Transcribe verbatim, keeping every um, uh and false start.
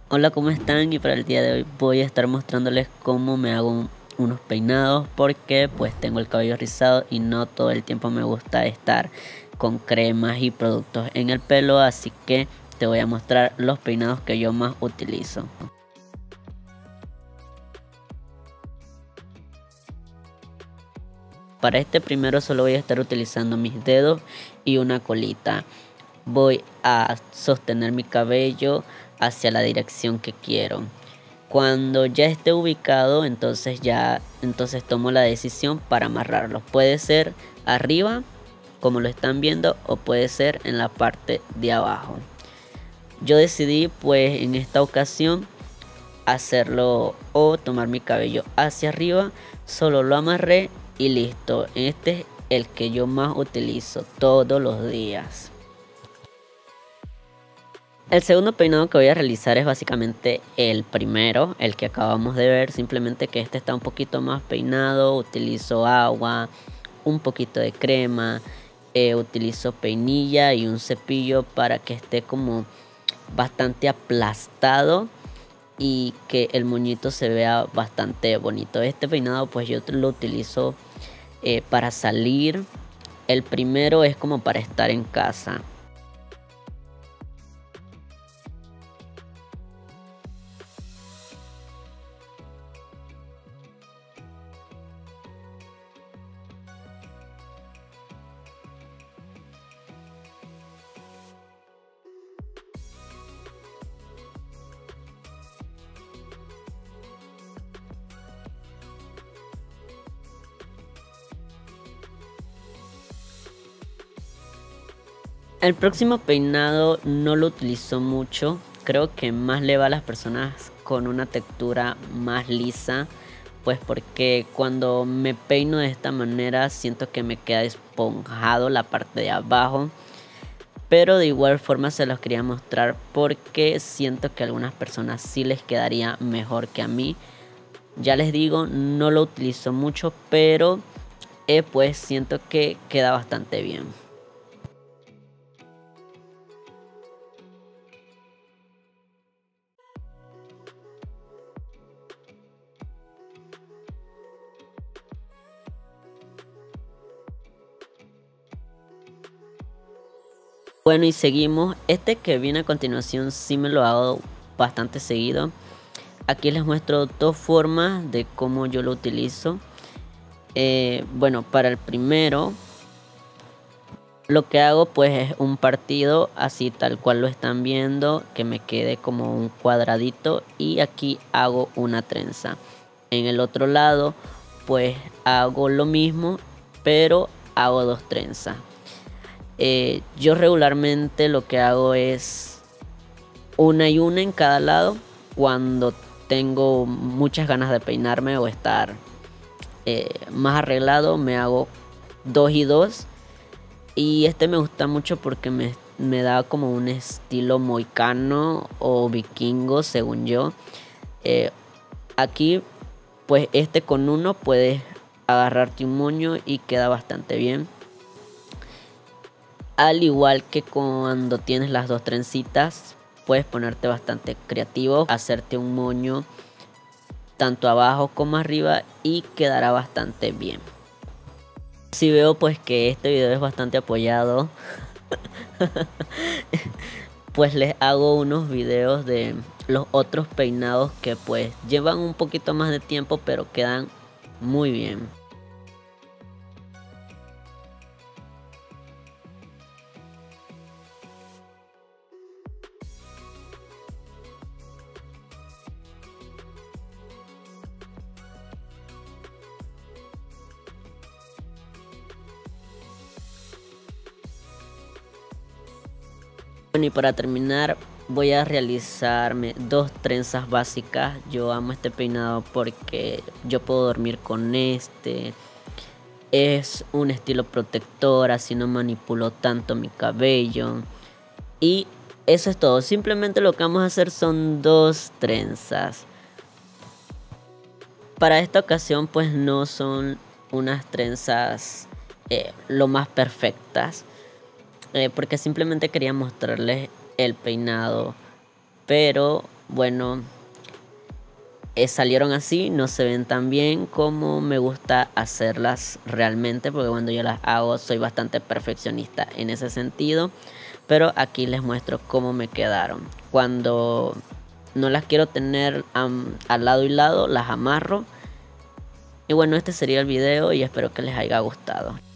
Hola, ¿cómo están? Y para el día de hoy voy a estar mostrándoles cómo me hago un- unos peinados porque pues tengo el cabello rizado y no todo el tiempo me gusta estar con cremas y productos en el pelo, así que te voy a mostrar los peinados que yo más utilizo. Para este primero solo voy a estar utilizando mis dedos y una colita. Voy a sostener mi cabello hacia la dirección que quiero. Cuando ya esté ubicado, entonces ya entonces tomo la decisión para amarrarlo. Puede ser arriba, como lo están viendo, o puede ser en la parte de abajo. Yo decidí pues en esta ocasión hacerlo o tomar mi cabello hacia arriba, solo lo amarré y listo. Este es el que yo más utilizo todos los días. El segundo peinado que voy a realizar es básicamente el primero, el que acabamos de ver, simplemente que este está un poquito más peinado. Utilizo agua, un poquito de crema, eh, utilizo peinilla y un cepillo para que esté como bastante aplastado y que el moñito se vea bastante bonito. Este peinado pues yo lo utilizo eh, para salir. El primero es como para estar en casa. El próximo peinado no lo utilizo mucho, creo que más le va a las personas con una textura más lisa, pues porque cuando me peino de esta manera siento que me queda esponjado la parte de abajo, pero de igual forma se los quería mostrar porque siento que a algunas personas sí les quedaría mejor que a mí. Ya les digo, no lo utilizo mucho, pero eh, pues siento que queda bastante bien. Bueno, y seguimos. Este que viene a continuación sí me lo hago bastante seguido. Aquí les muestro dos formas de cómo yo lo utilizo. Eh, bueno, para el primero, lo que hago pues es un partido así tal cual lo están viendo, que me quede como un cuadradito, y aquí hago una trenza. En el otro lado pues hago lo mismo, pero hago dos trenzas. Eh, yo regularmente lo que hago es una y una en cada lado. Cuando tengo muchas ganas de peinarme o estar eh, más arreglado, me hago dos y dos. Y este me gusta mucho porque me, me da como un estilo moicano o vikingo, según yo. Eh, aquí pues este con uno puedes agarrarte un moño y queda bastante bien. Al igual que cuando tienes las dos trencitas, puedes ponerte bastante creativo, hacerte un moño tanto abajo como arriba y quedará bastante bien. Si veo pues que este video es bastante apoyado, pues les hago unos videos de los otros peinados que pues llevan un poquito más de tiempo pero quedan muy bien. Bueno, y para terminar voy a realizarme dos trenzas básicas. Yo amo este peinado porque yo puedo dormir con este. Es un estilo protector, así no manipulo tanto mi cabello. Y eso es todo. Simplemente lo que vamos a hacer son dos trenzas. Para esta ocasión pues no son unas trenzas eh, lo más perfectas. Eh, porque simplemente quería mostrarles el peinado, pero bueno, eh, salieron así, no se ven tan bien como me gusta hacerlas realmente, porque cuando yo las hago soy bastante perfeccionista en ese sentido. Pero aquí les muestro cómo me quedaron. Cuando no las quiero tener um, al lado y lado, las amarro. Y bueno, este sería el video y espero que les haya gustado.